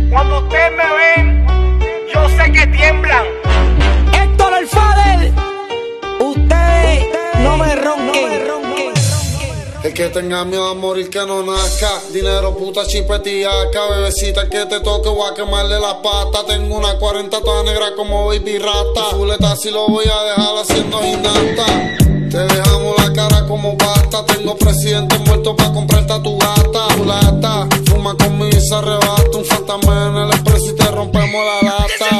Cuando ustedes me ven, yo sé que tiemblan. Héctor el Fader, ustedes no me ronquen. El que tenga miedo a morir que no nazca. Dinero, puta, chipetiaca. Bebecita, el que te toque voy a quemarle la pata. Tengo una 40 toda negra como Baby Rata. Fuleta si lo voy a dejar haciendo gimnasta. Te dejamos la cara como pasta. Tengo presidente muerto pa' comprarte a tu gata. Tu lata, fuma conmigo y se arrebata. Un fantasma en el expreso y te rompemos la lata.